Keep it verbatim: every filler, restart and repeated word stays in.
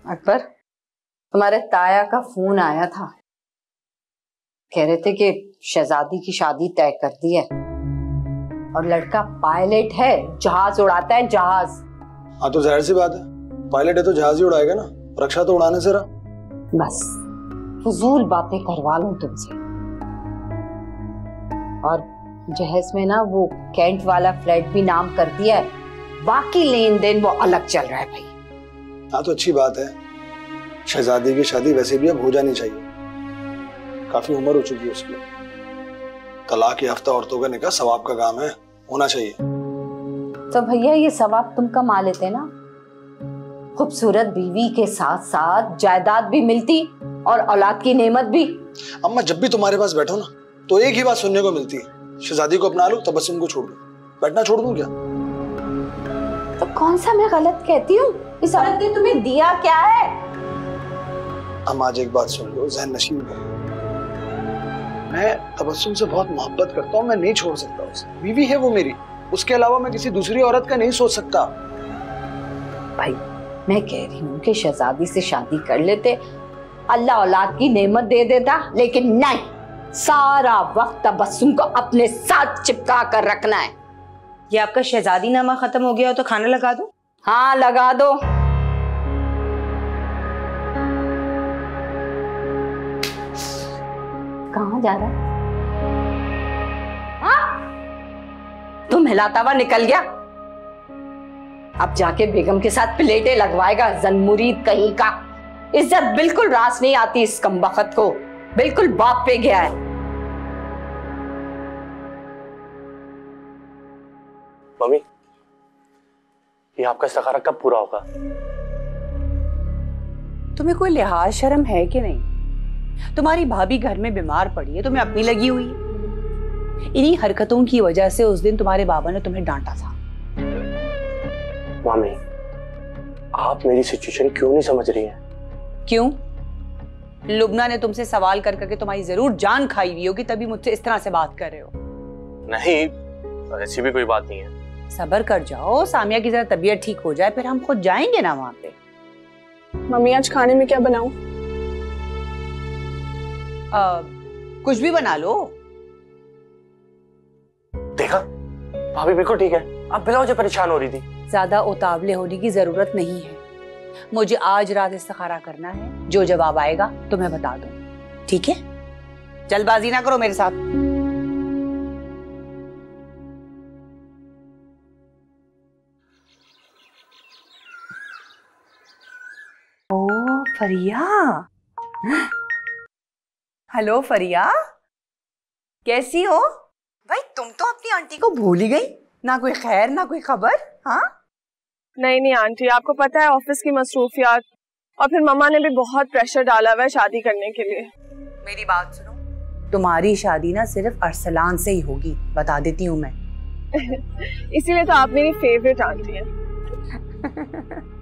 अकबर, तुम्हारे ताया का फोन आया था, कह रहे थे कि शहजादी की शादी तय कर दी है और लड़का पायलट है, जहाज उड़ाता है, जहाज। हाँ तो जाहिर सी बात है, पायलट है तो जहाज ही उड़ाएगा ना, रक्षा तो उड़ाने से रहा। बस फजूल बातें करवा लूं तुमसे। और जहेज में ना वो कैंट वाला फ्लैट भी नाम कर दिया है, बाकी लेन देन वो अलग चल रहा है भाई। हाँ तो अच्छी बात है, शहजादी की शादी वैसे भी अब हो जानी चाहिए, काफी उम्र हो चुकी है उसकी। तलाक याफ्ता औरतों का निकाह सवाब का काम है, होना चाहिए। तो भैया ये सवाब तुम कमा लेते ना, खूबसूरत बीवी के साथ साथ जायदाद भी मिलती और औलाद की नेमत भी। अम्मा जब भी तुम्हारे पास बैठो ना तो एक ही बात सुनने को मिलती है, शहजादी को अपना लो, तबस्सुम को छोड़ दो। बैठना छोड़ दूं क्या? तो कौन सा मैं गलत कहती हूँ? इस औरत ने तुम्हें दिया क्या है? हम आज एक बात सुन लो, ज़हन नशीन हो, मैं तबस्सुम से बहुत मोहब्बत करता हूँ, मैं नहीं छोड़ सकता उसे, बीवी है वो मेरी, उसके अलावा मैं किसी दूसरी औरत का नहीं सोच सकता। भाई मैं कह रही हूँ कि शहजादी से शादी कर लेते, अल्लाह औलाद की नेमत दे देता, लेकिन नहीं, सारा वक्त तबस्सुम को अपने साथ चिपका कर रखना है। ये आपका शहजादी नामा खत्म हो गया हो तो खाना लगा दो। हाँ लगा दो। कहाँ जा रहा है? हाँ? तुम हिलाता हुआ निकल गया, अब जाके बेगम के साथ प्लेटें लगवाएगा, जनमुरीद कहीं का। इज्जत बिल्कुल रास नहीं आती इस कमबख्त को, बिल्कुल बाप पे गया है। मम्मी, ये आपका इस्तिखारा कब पूरा होगा? तुम्हें कोई लिहाज शर्म है कि नहीं? तुम्हारी भाभी घर में बीमार पड़ी है, तुम्हें अपनी लगी हुई है। इन्हीं हरकतों की वजह से उस दिन तुम्हारे बाबा ने तुम्हें डांटा था। मम्मी, आप मेरी सिचुएशन क्यों नहीं समझ रही हैं? क्यों? लुबना ने तुमसे सवाल कर करके तुम्हारी जरूर जान खाई हुई होगी, तभी मुझसे इस तरह से बात कर रहे हो। नहीं, ऐसी भी कोई बात नहीं है। सब्र कर जाओ, सामिया की जरा तबीयत ठीक हो जाए, फिर हम खुद जाएंगे ना वहां पे। मम्मी आज खाने में क्या बनाऊं? आ, कुछ भी बना लो। देखा, भाभी बिल्कुल ठीक है, आप बिना वजह परेशान हो रही थी। ज्यादा उतावले होने की जरूरत नहीं है, मुझे आज रात इस्तिखारा करना है, जो जवाब आएगा तुम्हें बता दूं, ठीक है? जल्दबाजी ना करो मेरे साथ। ओ फरिया, हेलो फरिया, कैसी हो? भाई तुम तो अपनी आंटी को भूल ही गई, ना कोई खैर ना कोई खबर। हाँ नहीं नहीं आंटी, आपको पता है ऑफिस की मसरूफियात, और फिर मम्मा ने भी बहुत प्रेशर डाला हुआ है शादी करने के लिए। मेरी बात सुनो, तुम्हारी शादी ना सिर्फ अरसलान से ही होगी, बता देती हूँ मैं। इसीलिए तो आप मेरी फेवरेट आंटी हैं।